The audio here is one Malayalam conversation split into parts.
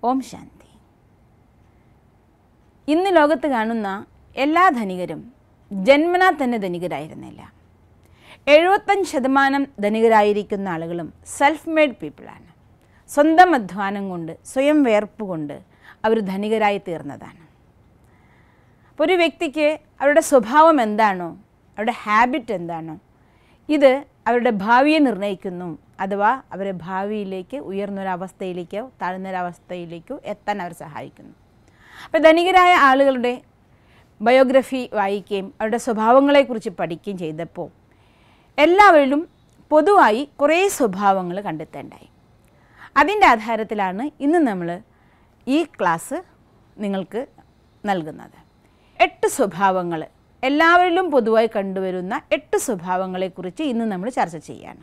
ഓം ശാന്തി. ഇന്ന് ലോകത്ത് കാണുന്ന എല്ലാ ധനികരും ജന്മനാ തന്നെ ധനികരായിരുന്നില്ല. 75% ധനികരായിരിക്കുന്ന ആളുകളും സെൽഫ് മെയ്ഡ് പീപ്പിളാണ്. സ്വന്തം അധ്വാനം കൊണ്ട്, സ്വയം വേർപ്പ് കൊണ്ട് അവർ ധനികരായി തീർന്നതാണ്. അപ്പോൾ ഒരു വ്യക്തിക്ക് അവരുടെ സ്വഭാവം എന്താണോ, അവരുടെ ഹാബിറ്റ് എന്താണോ, ഇത് അവരുടെ ഭാവിയെ നിർണ്ണയിക്കുന്നു. അഥവാ അവരെ ഭാവിയിലേക്ക് ഉയർന്നൊരവസ്ഥയിലേക്കോ താഴ്ന്നൊരവസ്ഥയിലേക്കോ എത്താൻ അവർ സഹായിക്കുന്നു. അപ്പോൾ ധനികരായ ആളുകളുടെ ബയോഗ്രഫി വായിക്കുകയും അവരുടെ സ്വഭാവങ്ങളെക്കുറിച്ച് പഠിക്കുകയും ചെയ്തപ്പോൾ എല്ലാവരിലും പൊതുവായി കുറേ സ്വഭാവങ്ങൾ കണ്ടെത്തേണ്ടായി. അതിൻ്റെ ആധാരത്തിലാണ് ഇന്ന് നമ്മൾ ഈ ക്ലാസ് നിങ്ങൾക്ക് നൽകുന്നത്. 8 സ്വഭാവങ്ങൾ, എല്ലാവരിലും പൊതുവായി കണ്ടുവരുന്ന 8 സ്വഭാവങ്ങളെക്കുറിച്ച് ഇന്ന് നമ്മൾ ചർച്ച ചെയ്യുകയാണ്.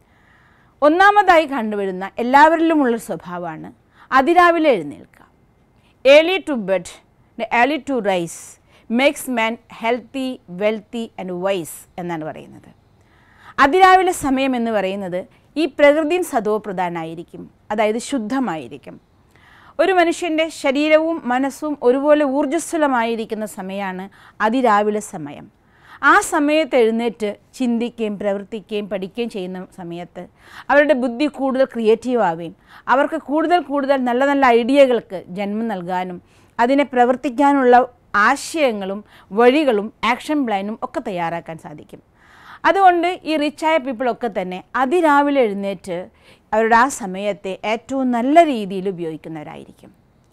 ഒന്നാമതായി കണ്ടുവരുന്ന എല്ലാവരിലുമുള്ള സ്വഭാവമാണ് അതിരാവിലെ എഴുന്നേൽക്കുക. Early to bed early to rise makes man healthy, wealthy and wise എന്നാണ് പറയുന്നത്. അതിരാവിലെ സമയം എന്ന് പറയുന്നത് ഈ പ്രകൃതിയും സതോപ്രധാനായിരിക്കും, അതായത് ശുദ്ധമായിരിക്കും. ഒരു മനുഷ്യൻ്റെ ശരീരവും മനസ്സും ഒരുപോലെ ഊർജ്ജസ്വലമായിരിക്കുന്ന സമയമാണ് അതിരാവിലെ സമയം. ആ സമയത്ത് എഴുന്നേറ്റ് ചിന്തിക്കുകയും പ്രവർത്തിക്കുകയും പഠിക്കുകയും ചെയ്യുന്ന സമയത്ത് അവരുടെ ബുദ്ധി കൂടുതൽ ക്രിയേറ്റീവ് ആവുകയും അവർക്ക് കൂടുതൽ നല്ല നല്ല ഐഡിയകൾക്ക് ജന്മം നൽകാനും അതിനെ പ്രവർത്തിക്കാനുള്ള ആശയങ്ങളും വഴികളും ആക്ഷൻ പ്ലാനും ഒക്കെ തയ്യാറാക്കാൻ സാധിക്കും. അതുകൊണ്ട് ഈ റിച്ചായ പീപ്പിളൊക്കെ തന്നെ അതിരാവിലെ എഴുന്നേറ്റ് അവരുടെ ആ സമയത്തെ ഏറ്റവും നല്ല രീതിയിൽ ഉപയോഗിക്കുന്നവരായിരിക്കും.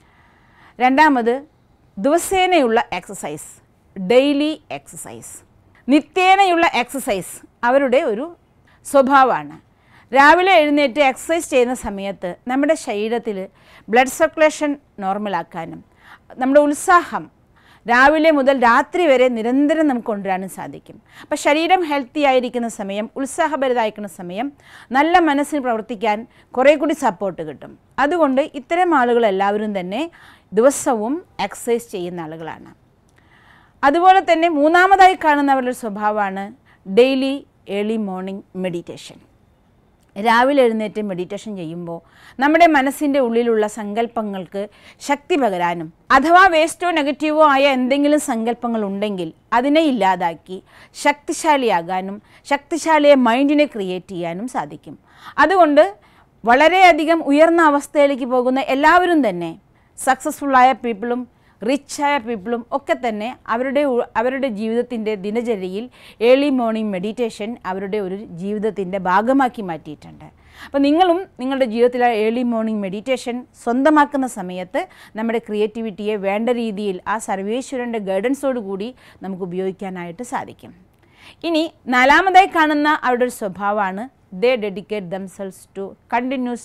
രണ്ടാമത്, ദിവസേനയുള്ള എക്സസൈസ്, ഡെയിലി എക്സസൈസ്. നിത്യേനയുള്ള എക്സസൈസ് അവരുടെ ഒരു സ്വഭാവമാണ്. രാവിലെ എഴുന്നേറ്റ് എക്സസൈസ് ചെയ്യുന്ന സമയത്ത് നമ്മുടെ ശരീരത്തിൽ ബ്ലഡ് സർക്കുലേഷൻ നോർമലാക്കാനും നമ്മുടെ ഉത്സാഹം രാവിലെ മുതൽ രാത്രി വരെ നിരന്തരം നമുക്ക് കൊണ്ടുവരാനും സാധിക്കും. അപ്പോൾ ശരീരം ഹെൽത്തി ആയിരിക്കുന്ന സമയം, ഉത്സാഹഭരിതമായിരിക്കുന്ന സമയം നല്ല മനസ്സിന് പ്രവർത്തിക്കാൻ കുറേ കൂടി സപ്പോർട്ട് കിട്ടും. അതുകൊണ്ട് ഇത്തരം ആളുകൾ എല്ലാവരും തന്നെ ദിവസവും എക്സസൈസ് ചെയ്യുന്ന ആളുകളാണ്. അതുപോലെ തന്നെ മൂന്നാമതായി കാണുന്നവരുടെ സ്വഭാവമാണ് ഡെയിലി ഏർലി മോർണിംഗ് മെഡിറ്റേഷൻ. രാവിലെ എഴുന്നേറ്റ് മെഡിറ്റേഷൻ ചെയ്യുമ്പോൾ നമ്മുടെ മനസ്സിൻ്റെ ഉള്ളിലുള്ള സങ്കല്പങ്ങൾക്ക് ശക്തി പകരാനും അഥവാ വേസ്റ്റോ നെഗറ്റീവോ ആയ എന്തെങ്കിലും സങ്കല്പങ്ങൾ ഉണ്ടെങ്കിൽ അതിനെ ഇല്ലാതാക്കി ശക്തിശാലിയാകാനും ശക്തിശാലിയെ മൈൻഡിനെ ക്രിയേറ്റ് ചെയ്യാനും സാധിക്കും. അതുകൊണ്ട് വളരെയധികം ഉയർന്ന അവസ്ഥയിലേക്ക് പോകുന്ന എല്ലാവരും തന്നെ സക്സസ്ഫുള്ളായ പീപ്പിളും റിച്ചായ പീപ്പിളും ഒക്കെ തന്നെ അവരുടെ ജീവിതത്തിൻ്റെ ദിനചര്യയിൽ ഏർലി മോർണിംഗ് മെഡിറ്റേഷൻ അവരുടെ ഒരു ജീവിതത്തിൻ്റെ ഭാഗമാക്കി മാറ്റിയിട്ടുണ്ട്. അപ്പോൾ നിങ്ങളും നിങ്ങളുടെ ജീവിതത്തിലെ ഏർലി മോർണിംഗ് മെഡിറ്റേഷൻ സ്വന്തമാക്കുന്ന സമയത്ത് നമ്മുടെ ക്രിയേറ്റിവിറ്റിയെ വേണ്ട രീതിയിൽ ആ സർവേശ്വരൻ്റെ ഗൈഡൻസോട് കൂടി നമുക്ക് ഉപയോഗിക്കാനായിട്ട് സാധിക്കും. ഇനി നാലാമതായി കാണുന്ന അവരുടെ ഒരു സ്വഭാവമാണ് they dedicate themselves to continuous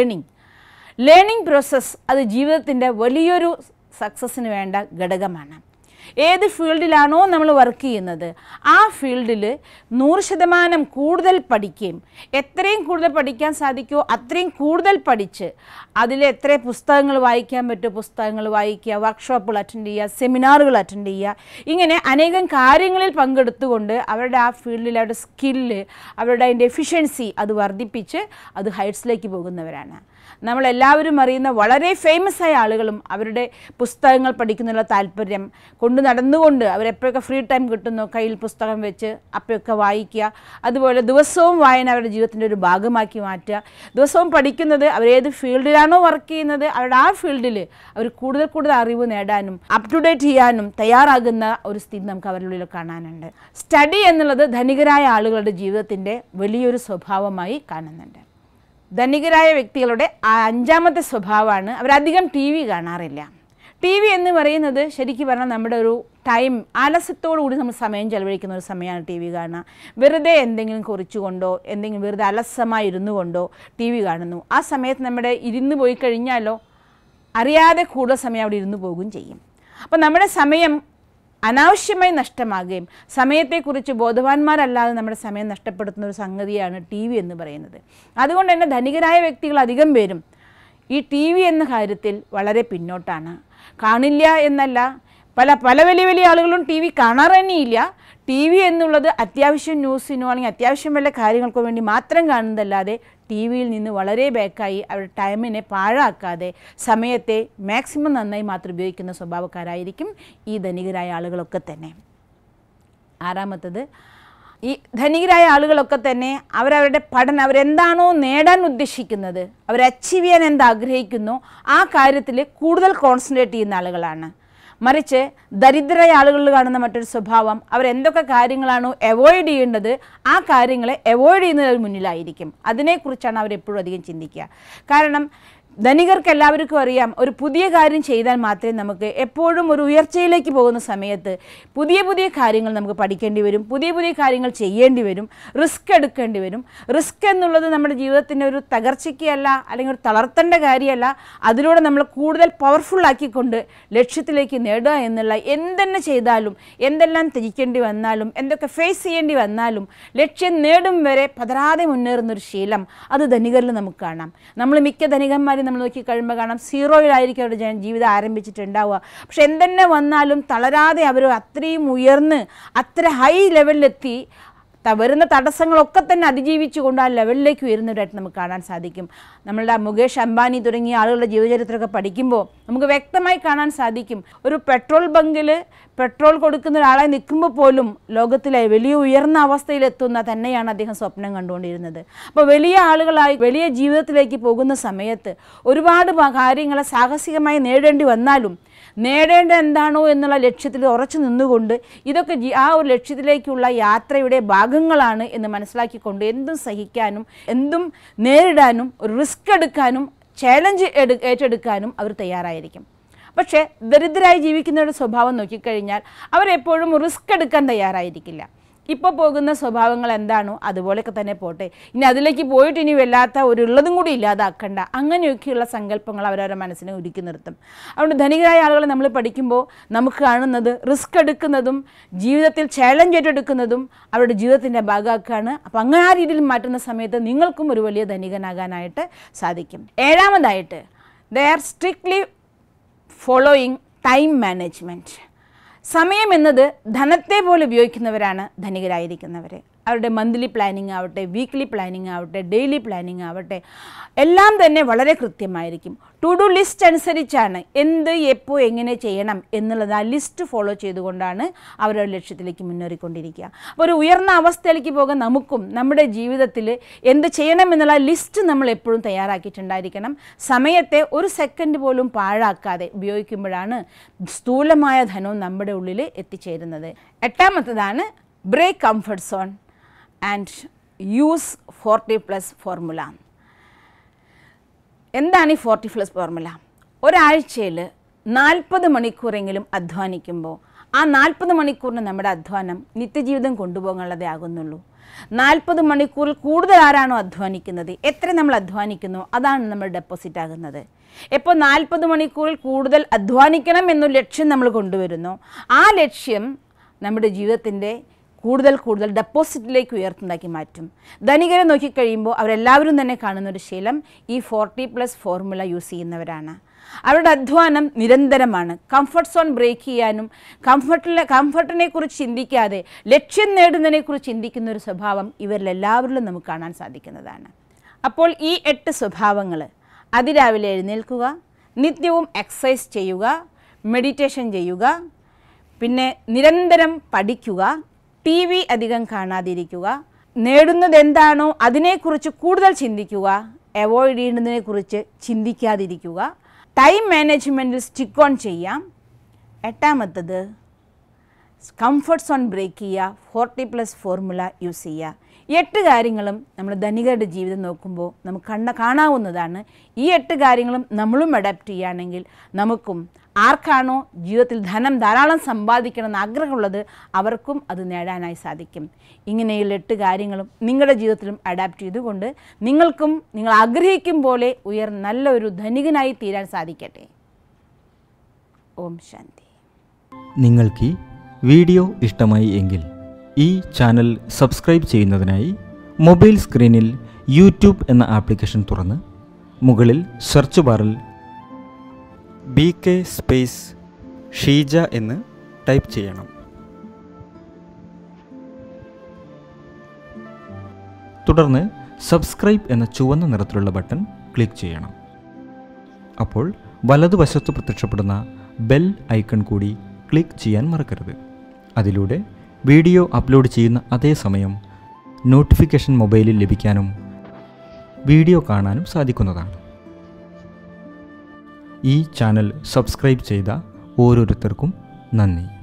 learning process. അത് ജീവിതത്തിൻ്റെ വലിയൊരു സക്സസ്സിന് വേണ്ട ഘടകമാണ്. ഏത് ഫീൽഡിലാണോ നമ്മൾ വർക്ക് ചെയ്യുന്നത് ആ ഫീൽഡിൽ 100% കൂടുതൽ പഠിക്കുകയും എത്രയും കൂടുതൽ പഠിക്കാൻ സാധിക്കുമോ അത്രയും കൂടുതൽ പഠിച്ച് അതിൽ എത്ര പുസ്തകങ്ങൾ വായിക്കാൻ പറ്റുമോ പുസ്തകങ്ങൾ വായിക്കുക, വർക്ക്ഷോപ്പുകൾ അറ്റൻഡ് ചെയ്യുക, സെമിനാറുകൾ അറ്റൻഡ് ചെയ്യുക, ഇങ്ങനെ അനേകം കാര്യങ്ങളിൽ പങ്കെടുത്തുകൊണ്ട് അവരുടെ ആ ഫീൽഡിൽ അവരുടെ സ്കില്ല്, അവരുടെ അതിൻ്റെ എഫിഷ്യൻസി അത് വർദ്ധിപ്പിച്ച് അത് ഹൈറ്റ്സിലേക്ക് പോകുന്നവരാണ്. നമ്മളെല്ലാവരും അറിയുന്ന വളരെ ഫേമസ് ആയ ആളുകളും അവരുടെ പുസ്തകങ്ങൾ പഠിക്കുന്നുള്ള താല്പര്യം കൊണ്ട് നടന്നുകൊണ്ട് അവരെപ്പോഴൊക്കെ ഫ്രീ ടൈം കിട്ടുന്നു കയ്യിൽ പുസ്തകം വെച്ച് അപ്പോഴൊക്കെ വായിക്കുക. അതുപോലെ ദിവസവും വായന അവരുടെ ജീവിതത്തിൻ്റെ ഒരു ഭാഗമാക്കി മാറ്റുക. ദിവസവും പഠിക്കുന്നത് അവരേത് ഫീൽഡിലാണോ വർക്ക് ചെയ്യുന്നത് അവരുടെ ആ ഫീൽഡിൽ അവർ കൂടുതൽ അറിവ് നേടാനും അപ് ടു ഡേറ്റ് ചെയ്യാനും തയ്യാറാകുന്ന ഒരു സ്ഥിതി നമുക്ക് അവരുടെ കാണാനുണ്ട്. സ്റ്റഡി എന്നുള്ളത് ധനികരായ ആളുകളുടെ ജീവിതത്തിൻ്റെ വലിയൊരു സ്വഭാവമായി കാണുന്നുണ്ട്. ധനികരായ വ്യക്തികളുടെ അഞ്ചാമത്തെ സ്വഭാവമാണ് അവരധികം ടി വി കാണാറില്ല. ടി വി എന്ന് പറയുന്നത് ശരിക്കും പറഞ്ഞാൽ നമ്മുടെ ഒരു ടൈം ആലസ്യത്തോടു കൂടി നമ്മൾ സമയം ചെലവഴിക്കുന്ന ഒരു സമയമാണ് ടി വി കാണുക. വെറുതെ എന്തെങ്കിലും കുറിച്ചുകൊണ്ടോ എന്തെങ്കിലും വെറുതെ അലസമായി ഇരുന്നു കൊണ്ടോ ടി വി കാണുന്നു. ആ സമയത്ത് നമ്മുടെ ഇരുന്ന് പോയി കഴിഞ്ഞാലോ അറിയാതെ കൂടുതൽ സമയം അവിടെ ഇരുന്ന് പോകുകയും ചെയ്യും. അപ്പോൾ നമ്മുടെ സമയം അനാവശ്യമായി നഷ്ടമാകുകയും സമയത്തെക്കുറിച്ച് ബോധവാന്മാരല്ലാതെ നമ്മുടെ സമയം നഷ്ടപ്പെടുത്തുന്ന ഒരു സംഗതിയാണ് ടി വി എന്ന് പറയുന്നത്. അതുകൊണ്ട് തന്നെ ധനികരായ വ്യക്തികൾ അധികം പേരും ഈ ടി വി എന്ന കാര്യത്തിൽ വളരെ പിന്നോട്ടാണ്. കാണില്ല എന്നല്ല, പല വലിയ ആളുകളും ടി വി കാണാറ് തന്നെയില്ല. ടി വി എന്നുള്ളത് അത്യാവശ്യം ന്യൂസിനോ അല്ലെങ്കിൽ അത്യാവശ്യം വല്ല കാര്യങ്ങൾക്കോ വേണ്ടി മാത്രം കാണുന്നതല്ലാതെ ടി വിയിൽ നിന്ന് വളരെ ബാക്കായി അവരുടെ ടൈമിനെ പാഴാക്കാതെ സമയത്തെ മാക്സിമം നന്നായി മാത്രം ഉപയോഗിക്കുന്ന സ്വഭാവക്കാരായിരിക്കും ഈ ധനികരായ ആളുകളൊക്കെ തന്നെ. ആറാമത്തത്, ഈ ധനികരായ ആളുകളൊക്കെ തന്നെ അവരവരുടെ പഠനം അവരെന്താണോ നേടാൻ ഉദ്ദേശിക്കുന്നത്, അവർ അച്ചീവ് ചെയ്യാൻ എന്താഗ്രഹിക്കുന്നോ ആ കാര്യത്തിൽ കൂടുതൽ കോൺസെൻട്രേറ്റ് ചെയ്യുന്ന ആളുകളാണ്. മറിച്ച് ദരിദ്രരായ ആളുകളിൽ കാണുന്ന മറ്റൊരു സ്വഭാവം, അവരെന്തൊക്കെ കാര്യങ്ങളാണോ അവോയ്ഡ് ചെയ്യേണ്ടത് ആ കാര്യങ്ങളെ അവോയ്ഡ് ചെയ്യുന്നതിന് മുന്നിലായിരിക്കും. അതിനെക്കുറിച്ചാണ് അവരെപ്പോഴും അധികം ചിന്തിക്കുക. കാരണം ധനികർക്ക് എല്ലാവർക്കും അറിയാം, ഒരു പുതിയ കാര്യം ചെയ്താൽ മാത്രമേ നമുക്ക് എപ്പോഴും ഒരു ഉയർച്ചയിലേക്ക് പോകുന്ന സമയത്ത് പുതിയ പുതിയ കാര്യങ്ങൾ നമുക്ക് പഠിക്കേണ്ടി വരും, പുതിയ പുതിയ കാര്യങ്ങൾ ചെയ്യേണ്ടി വരും, റിസ്ക് എടുക്കേണ്ടി വരും. റിസ്ക് എന്നുള്ളത് നമ്മുടെ ജീവിതത്തിൻ്റെ ഒരു തകർച്ചയ്ക്കല്ല അല്ലെങ്കിൽ ഒരു തളർത്തേണ്ട കാര്യമല്ല, അതിലൂടെ നമ്മൾ കൂടുതൽ പവർഫുള്ളാക്കിക്കൊണ്ട് ലക്ഷ്യത്തിലേക്ക് നേടുക എന്നുള്ള എന്തെന്നെ ചെയ്താലും എന്തെല്ലാം ത്യജിക്കേണ്ടി വന്നാലും എന്തൊക്കെ ഫേസ് ചെയ്യേണ്ടി വന്നാലും ലക്ഷ്യം നേടും വരെ പതറാതെ മുന്നേറുന്നൊരു ശീലം അത് ധനികരിൽ നമുക്ക് കാണാം. നമ്മൾ മിക്ക ധനികന്മാരും നമ്മൾ നോക്കി കഴിയുമ്പോൾ കാണാം സീറോയിലായിരിക്കും അവരുടെ ജീവിതം ആരംഭിച്ചിട്ടുണ്ടാവുക. പക്ഷെ എന്തെന്നെ വന്നാലും തളരാതെ അവർ അത്രയും ഉയർന്ന് അത്ര ഹൈ ലെവലിലെത്തി വരുന്ന തടസ്സങ്ങളൊക്കെ തന്നെ അതിജീവിച്ചുകൊണ്ട് ആ ലെവലിലേക്ക് ഉയരുന്നവരായിട്ട് നമുക്ക് കാണാൻ സാധിക്കും. നമ്മളുടെ മുകേഷ് അംബാനി തുടങ്ങിയ ആളുകളുടെ ജീവചരിത്രമൊക്കെ പഠിക്കുമ്പോൾ നമുക്ക് വ്യക്തമായി കാണാൻ സാധിക്കും, ഒരു പെട്രോൾ ബങ്കിൽ പെട്രോൾ കൊടുക്കുന്ന ഒരാളായി നിൽക്കുമ്പോൾ പോലും ലോകത്തിലെ വലിയ ഉയർന്ന അവസ്ഥയിലെത്തുന്ന തന്നെയാണ് അദ്ദേഹം സ്വപ്നം കണ്ടുകൊണ്ടിരുന്നത്. അപ്പോൾ വലിയ ആളുകളായി വലിയ ജീവിതത്തിലേക്ക് പോകുന്ന സമയത്ത് ഒരുപാട് കാര്യങ്ങളെ സാഹസികമായി നേടേണ്ടി വന്നാലും നേടേണ്ട എന്താണോ എന്നുള്ള ലക്ഷ്യത്തിൽ ഉറച്ചു നിന്നുകൊണ്ട് ഇതൊക്കെ ആ ഒരു ലക്ഷ്യത്തിലേക്കുള്ള യാത്രയുടെ ഭാഗങ്ങളാണ് എന്ന് മനസ്സിലാക്കിക്കൊണ്ട് എന്തും സഹിക്കാനും എന്തും നേരിടാനും ഒരു റിസ്ക് എടുക്കാനും ചാലഞ്ച് ഏറ്റെടുക്കാനും അവർ തയ്യാറായിരിക്കും. പക്ഷേ ദരിദ്രരായി ജീവിക്കുന്നവരുടെ സ്വഭാവം നോക്കിക്കഴിഞ്ഞാൽ അവരെപ്പോഴും റിസ്ക് എടുക്കാൻ തയ്യാറായിരിക്കില്ല. ഇപ്പോൾ പോകുന്ന സ്വഭാവങ്ങൾ എന്താണോ അതുപോലെയൊക്കെ തന്നെ പോട്ടെ, ഇനി അതിലേക്ക് പോയിട്ട് ഇനി വല്ലാത്ത ഒരു ഉള്ളതും കൂടി ഇല്ലാതാക്കണ്ട, അങ്ങനെയൊക്കെയുള്ള സങ്കല്പങ്ങൾ അവരവരുടെ മനസ്സിനെ ഒരുക്കി നിർത്തും. അതുകൊണ്ട് ധനികരായ ആളുകളെ നമ്മൾ പഠിക്കുമ്പോൾ നമുക്ക് കാണുന്നത് റിസ്ക് എടുക്കുന്നതും ജീവിതത്തിൽ ചാലഞ്ച് ഏറ്റെടുക്കുന്നതും അവരുടെ ജീവിതത്തിൻ്റെ ഭാഗമാക്കാണ്. അപ്പോൾ അങ്ങനെ ആ രീതിയിൽ മാറ്റുന്ന സമയത്ത് നിങ്ങൾക്കും ഒരു വലിയ ധനികനാകാനായിട്ട് സാധിക്കും. ഏഴാമതായിട്ട്, they are strictly following time management. സമയം എന്നത് ധനത്തെ പോലെ ഉപയോഗിക്കുന്നവരാണ് ധനികരായിരിക്കുന്നവർ. അവരുടെ മന്ത്ലി പ്ലാനിങ് ആവട്ടെ, വീക്ക്ലി പ്ലാനിങ് ആവട്ടെ, ഡെയിലി പ്ലാനിങ് ആവട്ടെ, എല്ലാം തന്നെ വളരെ കൃത്യമായിരിക്കും. ടു ഡു ലിസ്റ്റ് അനുസരിച്ചാണ് എന്ത് എപ്പോൾ എങ്ങനെ ചെയ്യണം എന്നുള്ളത് ആ ലിസ്റ്റ് ഫോളോ ചെയ്തുകൊണ്ടാണ് അവരുടെ ലക്ഷ്യത്തിലേക്ക് മുന്നേറിക്കൊണ്ടിരിക്കുക. അപ്പോൾ ഒരു ഉയർന്ന അവസ്ഥയിലേക്ക് പോകാൻ നമുക്കും നമ്മുടെ ജീവിതത്തിൽ എന്ത് ചെയ്യണം എന്നുള്ള ലിസ്റ്റ് നമ്മൾ എപ്പോഴും തയ്യാറാക്കിയിട്ടുണ്ടായിരിക്കണം. സമയത്തെ ഒരു സെക്കൻഡ് പോലും പാഴാക്കാതെ ഉപയോഗിക്കുമ്പോഴാണ് സ്ഥൂലമായ ധനവും നമ്മുടെ ഉള്ളിൽ എത്തിച്ചേരുന്നത്. എട്ടാമത്തതാണ് break comfort zone and use 40+ formula. എന്താണ് ഈ 40+ ഫോർമുല? ഒരാഴ്ചയിൽ 40 മണിക്കൂറെങ്കിലും അധ്വാനിക്കുമ്പോൾ ആ 40 മണിക്കൂറിന് നമ്മുടെ അധ്വാനം നിത്യജീവിതം കൊണ്ടുപോകാനുള്ളതേ ആകുന്നുള്ളൂ. 40 മണിക്കൂറിൽ കൂടുതൽ ആരാണോ അധ്വാനിക്കുന്നത്, എത്ര നമ്മൾ അധ്വാനിക്കുന്നു അതാണ് നമ്മൾ ഡെപ്പോസിറ്റ് ആകുന്നത്. എപ്പോൾ 40 മണിക്കൂറിൽ കൂടുതൽ അധ്വാനിക്കണം എന്നൊരു ലക്ഷ്യം നമ്മൾ കൊണ്ടുവരുന്നു, ആ ലക്ഷ്യം നമ്മുടെ ജീവിതത്തിൻ്റെ കൂടുതൽ ഡെപ്പോസിറ്റിലേക്ക് ഉയർത്തുന്നതാക്കി മാറ്റും. ധനികരെ നോക്കിക്കഴിയുമ്പോൾ അവരെല്ലാവരും തന്നെ കാണുന്നൊരു ശീലം ഈ 40+ ഫോർമുല യൂസ് ചെയ്യുന്നവരാണ്. അവരുടെ അധ്വാനം നിരന്തരമാണ്. കംഫർട്ട് സോൺ ബ്രേക്ക് ചെയ്യാനും കംഫർട്ടിനെ കുറിച്ച് ചിന്തിക്കാതെ ലക്ഷ്യം നേടുന്നതിനെക്കുറിച്ച് ചിന്തിക്കുന്ന ഒരു സ്വഭാവം ഇവരിലെല്ലാവരിലും നമുക്ക് കാണാൻ സാധിക്കുന്നതാണ്. അപ്പോൾ ഈ 8 സ്വഭാവങ്ങൾ, അതിരാവിലെ എഴുന്നേൽക്കുക, നിത്യവും എക്സസൈസ് ചെയ്യുക, മെഡിറ്റേഷൻ ചെയ്യുക, പിന്നെ നിരന്തരം പഠിക്കുക, ടി വി അധികം കാണാതിരിക്കുക, നേടുന്നത് എന്താണോ അതിനെക്കുറിച്ച് കൂടുതൽ ചിന്തിക്കുക, അവോയ്ഡ് ചെയ്യുന്നതിനെക്കുറിച്ച് ചിന്തിക്കാതിരിക്കുക, ടൈം മാനേജ്മെൻറ്റിൽ സ്റ്റിക്ക് ഓൺ ചെയ്യാം. എട്ടാമത്തത് കംഫർട്ട് സോൺ ബ്രേക്ക് ചെയ്യുക, 40+ ഫോർമുല യൂസ് ചെയ്യുക. 8 കാര്യങ്ങളും നമ്മൾ ധനികരുടെ ജീവിതം നോക്കുമ്പോൾ നമുക്ക് കാണാവുന്നതാണ്. ഈ 8 കാര്യങ്ങളും നമ്മളും അഡാപ്റ്റ് ചെയ്യുകയാണെങ്കിൽ നമുക്കും ആർക്കാണോ ജീവിതത്തിൽ ധനം ധാരാളം സമ്പാദിക്കണമെന്ന് ആഗ്രഹമുള്ളത് അവർക്കും അത് നേടാനായി സാധിക്കും. ഇങ്ങനെയുള്ള 8 കാര്യങ്ങളും നിങ്ങളുടെ ജീവിതത്തിലും അഡാപ്റ്റ് ചെയ്തുകൊണ്ട് നിങ്ങൾക്കും നിങ്ങൾ ആഗ്രഹിക്കും പോലെ നല്ലൊരു ധനികനായി തീരാൻ സാധിക്കട്ടെ. ഓം ശാന്തി. നിങ്ങൾക്ക് ഈ വീഡിയോ ഇഷ്ടമായി എങ്കിൽ ഈ ചാനൽ സബ്സ്ക്രൈബ് ചെയ്യുന്നതിനായി മൊബൈൽ സ്ക്രീനിൽ യൂട്യൂബ് എന്ന ആപ്ലിക്കേഷൻ തുറന്ന് മുകളിൽ സെർച്ച് ബാറിൽ BK ഷീജ എന്ന് ടൈപ്പ് ചെയ്യണം. തുടർന്ന് സബ്സ്ക്രൈബ് എന്ന ചുവന്ന നിറത്തിലുള്ള ബട്ടൺ ക്ലിക്ക് ചെയ്യണം. അപ്പോൾ വലതുവശത്ത് പ്രത്യക്ഷപ്പെടുന്ന ബെൽ ഐക്കൺ കൂടി ക്ലിക്ക് ചെയ്യാൻ മറക്കരുത്. അതിലൂടെ വീഡിയോ അപ്ലോഡ് ചെയ്യുന്ന അതേ സമയം നോട്ടിഫിക്കേഷൻ മൊബൈലിൽ ലഭിക്കാനും വീഡിയോ കാണാനും സാധിക്കുന്നതാണ്. ഈ ചാനൽ സബ്സ്ക്രൈബ് ചെയ്ത ഓരോരുത്തർക്കും നന്ദി.